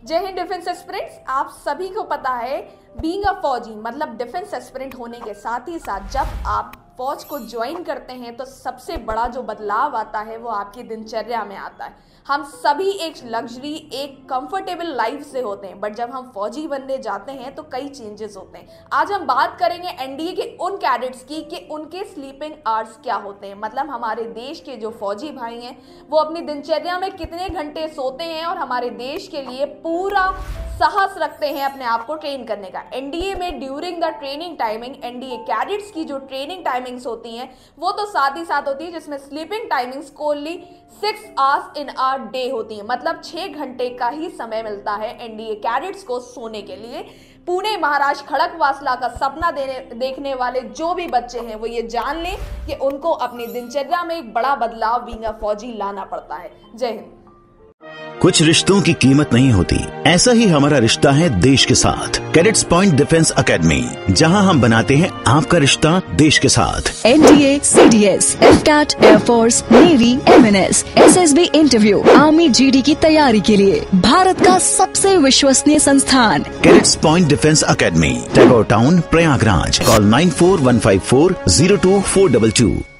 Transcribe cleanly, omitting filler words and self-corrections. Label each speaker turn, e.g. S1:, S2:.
S1: जय Hind defence aspirants. आप सभी को पता है बीइंग अ फौजी मतलब डिफेंस एस्पिरेंट होने के साथ ही साथ जब आप फौज को ज्वाइन करते हैं तो सबसे बड़ा जो बदलाव आता है वो आपकी दिनचर्या में आता है। हम सभी एक लग्जरी एक कंफर्टेबल लाइफ से होते हैं, बट जब हम फौजी बनने जाते हैं तो कई चेंजेस होते हैं। आज हम बात करेंगे एनडीए के उन कैडेट्स की कि उनके स्लीपिंग आवर्स क्या होते हैं, मतलब हमारे देश के जो फौजी भाई हैं वो अपनी दिनचर्या में कितने घंटे सोते हैं और हमारे देश के लिए पूरा साहस रखते हैं अपने आप को ट्रेन करने का। एनडीए में during the training timing NDA cadets की जो ट्रेनिंग टाइमिंग्स होती हैं वो तो साथ ही साथ होती है, जिसमें sleeping timings only 6 hours in a day होती है, मतलब 6 घंटे का ही समय मिलता है एनडीए कैडेट्स को सोने के लिए। पुणे महाराष्ट्र खड़कवासला का सपना देखने वाले जो भी बच्चे हैं वो ये जान लें कि उनको अपनी दिनचर्या में एक बड़ा बदलाव बीइंग अ फौजी लाना पड़ता है। जय हिंद।
S2: कुछ रिश्तों की कीमत नहीं होती, ऐसा ही हमारा रिश्ता है देश के साथ। कैडेट्स पॉइंट डिफेंस एकेडमी, जहां हम बनाते हैं आपका रिश्ता देश के साथ।
S3: NDA, CDS, AFCAT, air force, navy, MNS, SSB interview, army GD की तैयारी के लिए भारत का सबसे विश्वसनीय संस्थान
S2: cadets point defence academy, Tagore town, Prayagraj. Call 9415402422।